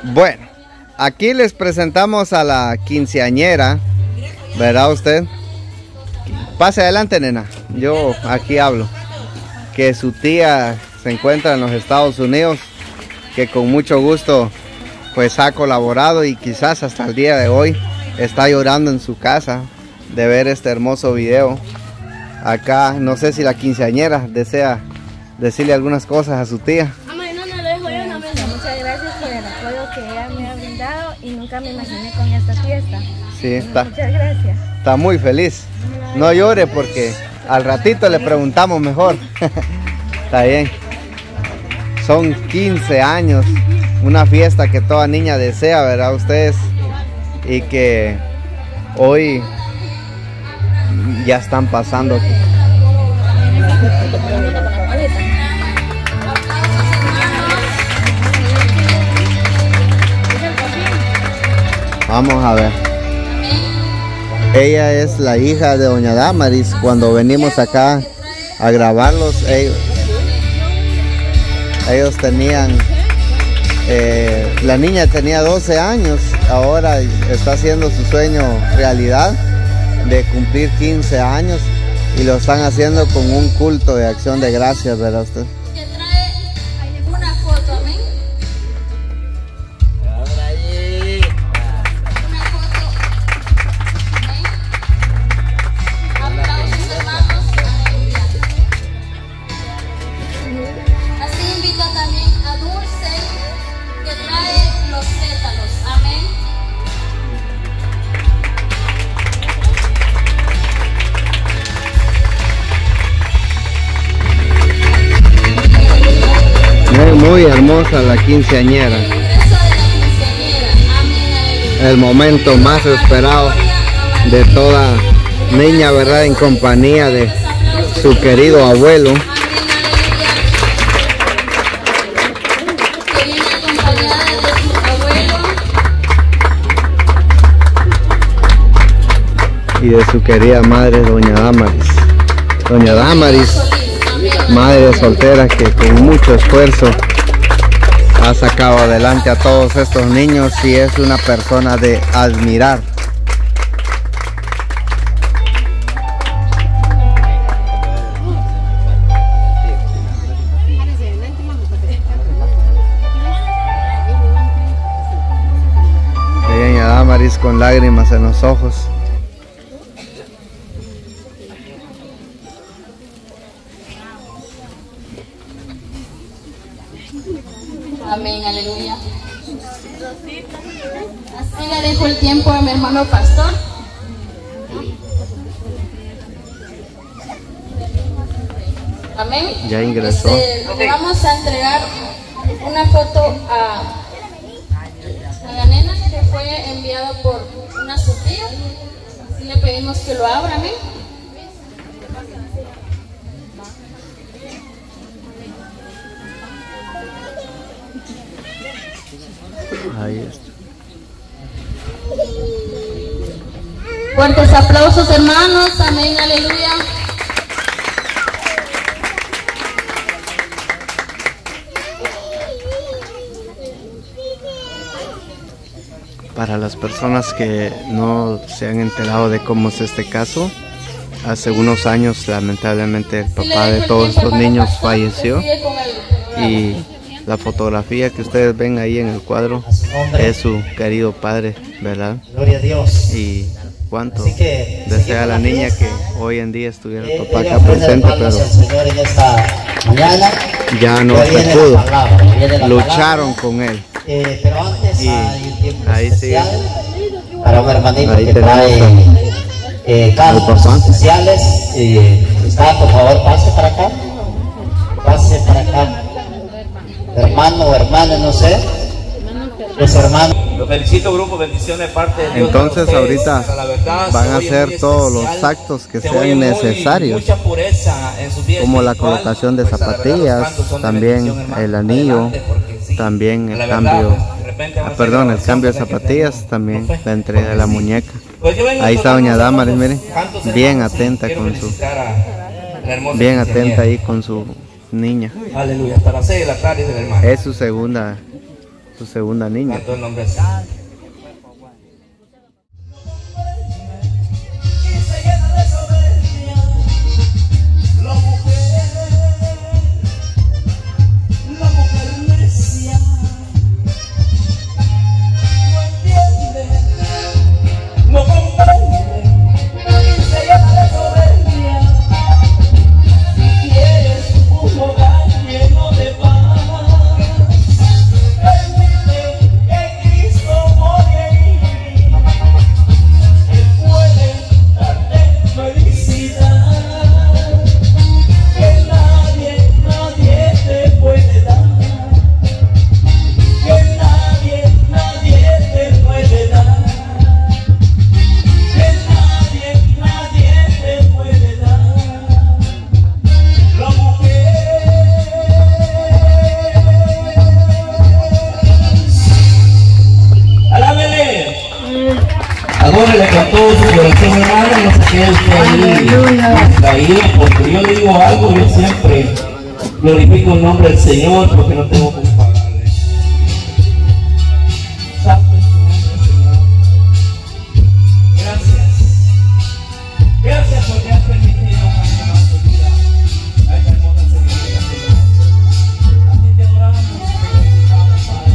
Bueno, aquí les presentamos a la quinceañera, ¿verdad usted? Pase adelante, nena, yo aquí hablo. Que su tía se encuentra en los Estados Unidos, que con mucho gusto pues ha colaborado y quizás hasta el día de hoy está llorando en su casa de ver este hermoso video. Acá no sé si la quinceañera desea decirle algunas cosas a su tía. Muchas gracias por el apoyo que ella me ha brindado y nunca me imaginé con esta fiesta. Sí, está. Muchas gracias. Está muy feliz. No llore porque al ratito le preguntamos mejor. Está bien. Son 15 años, una fiesta que toda niña desea, ¿verdad ustedes? Y que hoy ya están pasando. Vamos a ver. Ella es la hija de doña Damaris. Cuando venimos acá a grabarlos, ellos tenían, la niña tenía 12 años, ahora está haciendo su sueño realidad de cumplir 15 años y lo están haciendo con un culto de acción de gracias, ¿verdad usted? Que trae una foto, amén. Una foto, amén. Aplausos, hermanos, aleluya. Así invito también a Dulce, que trae los pétalos, amén. Muy hermosa la quinceañera. El momento más esperado de toda niña, ¿verdad? En compañía de su querido abuelo. Y de su querida madre, doña Damaris. Doña Damaris, madre soltera que con mucho esfuerzo ha sacado adelante a todos estos niños y es una persona de admirar. Doña Damaris con lágrimas en los ojos. Amén, aleluya. Así le dejo el tiempo a mi hermano pastor. Amén. Ya ingresó. Le vamos a entregar una foto a la nena que fue enviada por una su tía. Así le pedimos que lo abra, amén. Ahí está. Fuertes aplausos, hermanos, amén, aleluya. Para las personas que no se han enterado de cómo es este caso, hace unos años lamentablemente el papá de todos estos niños falleció y la fotografía que ustedes ven ahí en el cuadro es su querido padre, ¿verdad? Gloria a Dios. Y cuánto que desea la niña que hoy en día estuviera el papá acá presente, pero ya no se pudo. Lucharon con él. Pero antes Y ahí sí. Para un hermanito Ahí que tenemos trae cartas especiales. Está, por favor, pase para acá. Pase para acá. Hermano o hermana, no sé. Es hermano. Los felicito, grupo, bendiciones de parte de Dios. Entonces para ahorita ustedes. La verdad, van a se oye hacer muy todos los especial. actos que Se sean oye necesarios, mucha pureza en sus vidas como la espiritual. colocación de Pues, la verdad, los zapatillas, cantos son de también bendición, hermano. el anillo, Adelante, porque sí, también el la verdad, cambio, pues, de repente van a hacer perdón, el grabación, cambio de pues, hay que zapatillas, tener también fe, la entrega de la porque sí. muñeca. Pues yo vengo Ahí está doña Damaris, miren, cantos, bien hermanos, atenta quiero con su, felicitar a la hermosa bien quinceañera. atenta ahí con su niña. Aleluya, hasta las 6 de la tarde del hermano. Es su segunda tu segunda niña. Cantó el nombre así. Le cantó su corazón, hermano, no se quede usted ahí, porque yo le digo algo, yo siempre glorifico el nombre del Señor, porque no tengo comparable. Santo es tu nombre, Señor. Gracias. Gracias porque has permitido una más de vida a esta hermosa señorita, Señor. A ti te adoramos y te glorificamos, Padre.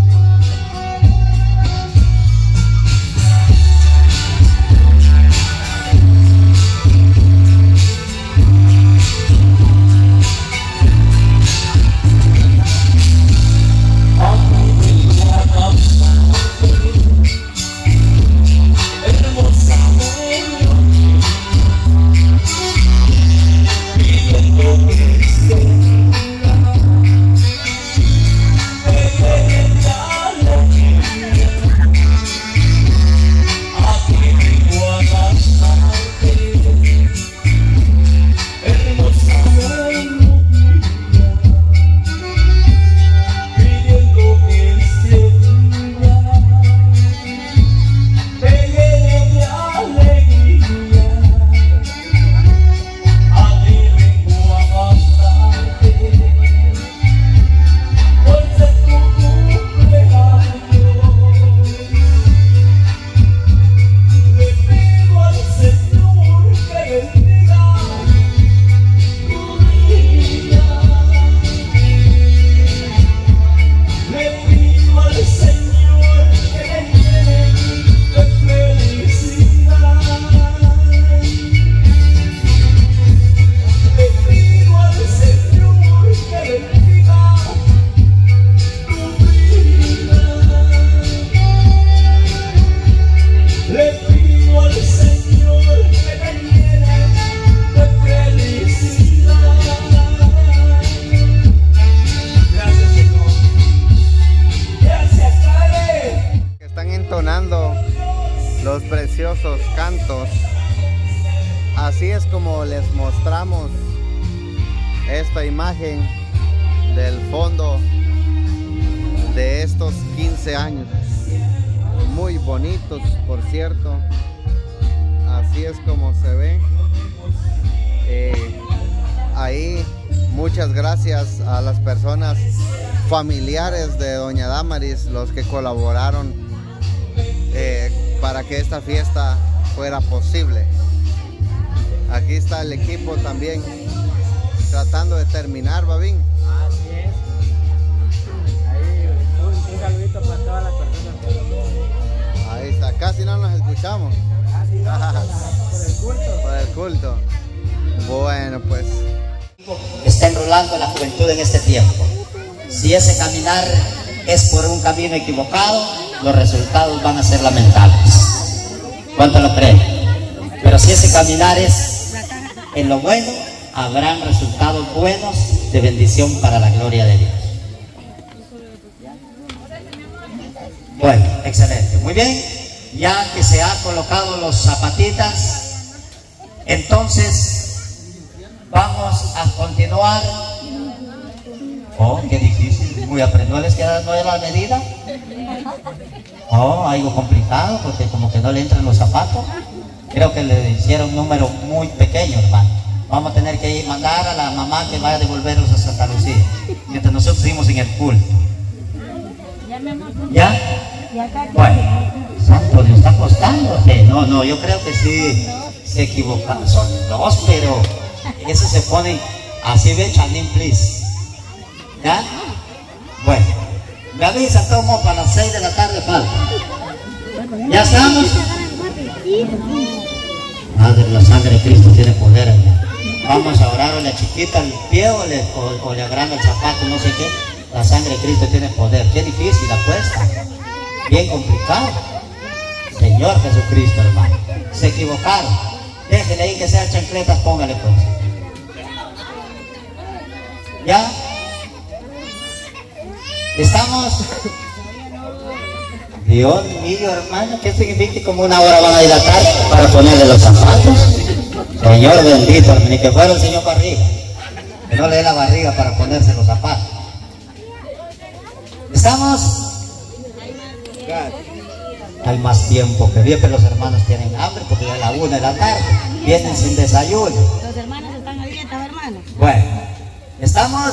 Los preciosos cantos. Así es como les mostramos esta imagen del fondo de estos 15 años. Muy bonitos, por cierto. Así es como se ve. Ahí muchas gracias a las personas familiares de doña Damaris, los que colaboraron para que esta fiesta fuera posible. Aquí está el equipo también tratando de terminar, Babín. Así es. Ahí un saludito para todas las personas que... Ahí está, casi no nos escuchamos. Casi no, por el culto. Por el culto. Bueno, pues. Está enrolando la juventud en este tiempo. Si ese caminar es por un camino equivocado, los resultados van a ser lamentables. ¿Cuánto lo creen? Pero si ese caminar es en lo bueno, habrán resultados buenos de bendición para la gloria de Dios. Bueno, excelente. Muy bien. Ya que se ha colocado los zapatitas, entonces vamos a continuar. Oh, qué difícil. Muy aprendió, les queda no de la medida. Oh, algo complicado porque como que no le entran los zapatos. Creo que le hicieron un número muy pequeño, hermano. Vamos a tener que ir mandar a la mamá que vaya a devolverlos a Santa Lucía, mientras nosotros seguimos en el culto. ¿Ya? Bueno, santo, le está costando. No, yo creo que sí se equivocaron. Son dos, pero eso se pone así, ve, Chanin, please. ¿Ya? Bueno, me avisa, tomo para las 6 de la tarde falta. ¿Ya estamos? Madre, la sangre de Cristo tiene poder allá. Vamos a orar, o le chiquita el pie o le agranda el zapato, no sé qué. La sangre de Cristo tiene poder. Qué difícil la cuesta. Bien complicado. Señor Jesucristo, hermano. Se equivocaron. Déjenle ahí que sean chancletas, póngale pues. ¿Ya? ¿Estamos? Dios mío, hermano, ¿qué significa? Como una hora van a dilatar para ponerle los zapatos. Señor bendito, ni que fuera el Señor barriga. Que no le dé la barriga para ponerse los zapatos. ¿Estamos? Hay más tiempo que bien, pero los hermanos tienen hambre porque ya es la 1 de la tarde. Vienen sin desayuno. Los hermanos están a dieta, hermanos. Bueno, ¿estamos?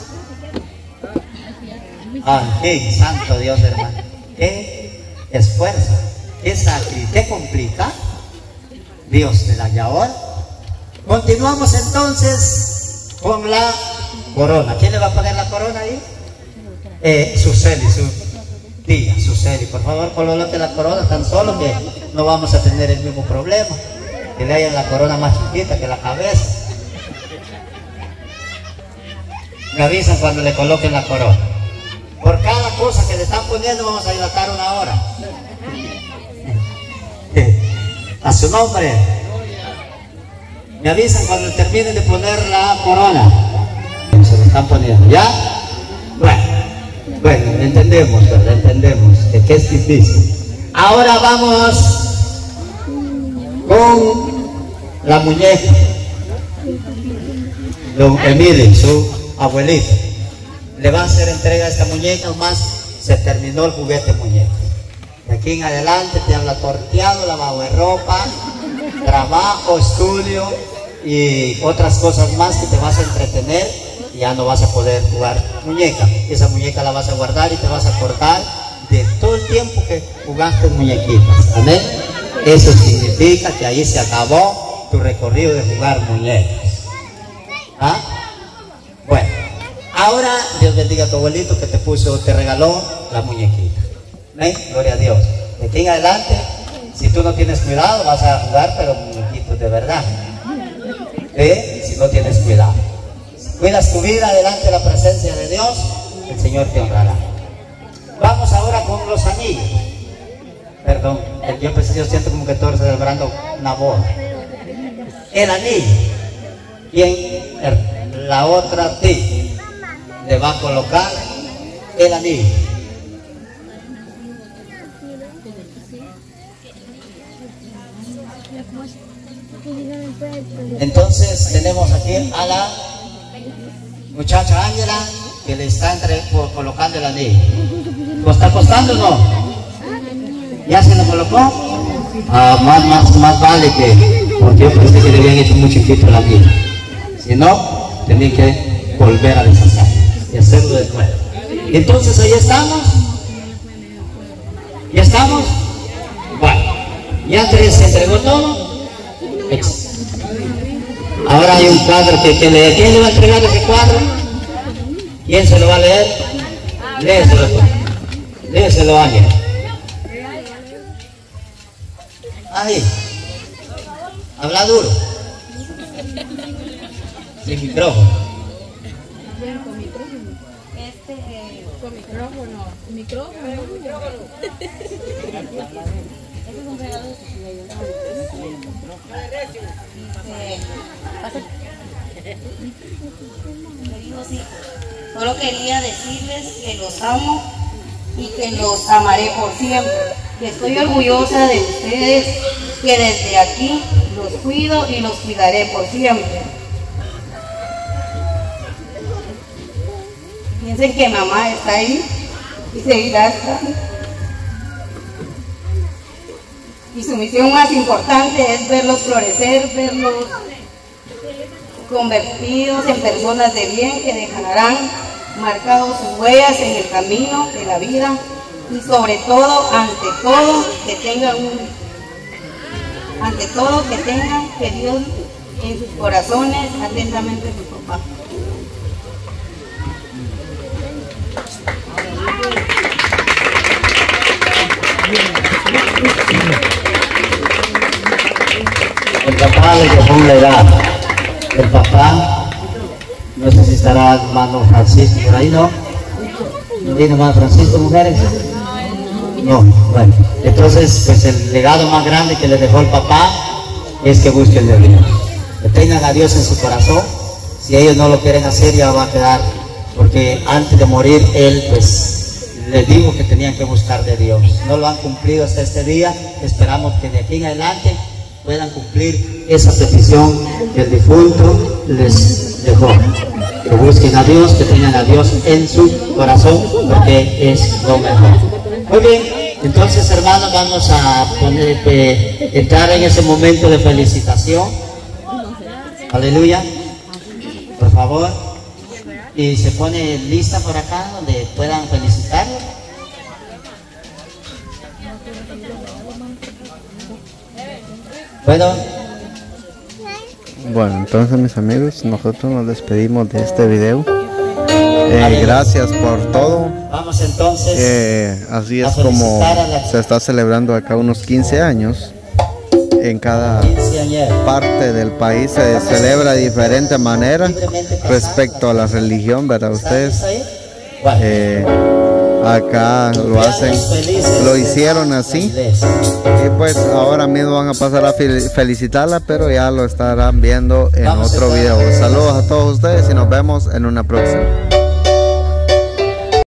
Ay, santo Dios, hermano. Qué esfuerzo, qué sacrificio, qué complicado. Dios de la Yahor. Continuamos entonces con la corona. ¿Quién le va a poner la corona ahí? Suseli, su tía, Suseli. Por favor, colócate la corona tan solo que no vamos a tener el mismo problema. Que le hayan la corona más chiquita que la cabeza. Me avisan cuando le coloquen la corona. Por cada cosa que le están poniendo vamos a dilatar 1 hora. A su nombre. Me avisan cuando terminen de poner la corona. Se lo están poniendo, ¿ya? Bueno, entendemos, ¿verdad? Entendemos que es difícil. Ahora vamos con la muñeca. Don Emilio, su abuelito, le va a hacer entrega a esta muñeca, más se terminó el juguete muñeca. De aquí en adelante te habla torteado, lavado de ropa, trabajo, estudio y otras cosas más que te vas a entretener y ya no vas a poder jugar muñeca. Esa muñeca la vas a guardar y te vas a acordar de todo el tiempo que jugaste muñequitas. Amén. Eso significa que ahí se acabó tu recorrido de jugar muñecas. ¿Ah? Bueno, ahora Dios bendiga a tu abuelito que te regaló la muñequita. ¿Ven? Gloria a Dios. De aquí en adelante, si tú no tienes cuidado, vas a jugar, pero muñequitos de verdad. Si no tienes cuidado. Si cuidas tu vida delante de la presencia de Dios, el Señor te honrará. Vamos ahora con los anillos. Perdón, yo siento como que todos celebrando una boda. El anillo. ¿Quién? La otra tía le va a colocar el anillo. Entonces tenemos aquí a la muchacha Ángela que le está colocando el anillo. ¿Lo está costando o no? ¿Ya se lo colocó? Más vale que, porque yo pensé que le habían hecho muy chiquito el anillo. Si no, tenía que volver a deshacer y hacerlo de nuevo. Entonces ahí estamos. ¿Ya estamos? Bueno, ya se entregó todo. Ahora hay un cuadro que lee. ¿Quién le va a entregar ese cuadro? ¿Quién se lo va a leer? Léeselo. Léeselo, Ángel. Ahí. Habla duro. Sin micrófono. Con micrófono. Micrófono. Este es un regalo de su tía. Le digo así, solo quería decirles que los amo y que los amaré por siempre, que estoy orgullosa de ustedes, que desde aquí los cuido y los cuidaré por siempre. Piensen que mamá está ahí y seguirá estando. Y su misión más importante es verlos florecer, verlos convertidos en personas de bien que dejarán marcados sus huellas en el camino de la vida y sobre todo, ante todo, que tengan que Dios en sus corazones, atentamente su papá. El papá le dejó una edad. El papá, no sé si estará hermano Francisco por ahí, ¿no? ¿No viene hermano Francisco, mujeres? No, bueno. Entonces, pues el legado más grande que le dejó el papá es que busquen de Dios. Que tengan a Dios en su corazón. Si ellos no lo quieren hacer, ya va a quedar. Porque antes de morir, él pues les dijo que tenían que buscar de Dios. No lo han cumplido hasta este día. Esperamos que de aquí en adelante puedan cumplir esa petición que el difunto les dejó. Que busquen a Dios, que tengan a Dios en su corazón, porque es lo mejor. Muy bien, entonces hermanos, vamos a entrar en ese momento de felicitación. Aleluya. Por favor. Y se pone lista por acá donde puedan felicitarlo. Bueno, entonces mis amigos, nosotros nos despedimos de este video. Gracias por todo. Vamos entonces. Así es como se está celebrando acá unos 15 años. En cada parte del país se celebra de diferente manera respecto a la religión, ¿verdad? Ustedes acá lo hacen, lo hicieron así, y pues ahora mismo van a pasar a felicitarla, pero ya lo estarán viendo en otro video. Saludos a todos ustedes y nos vemos en una próxima.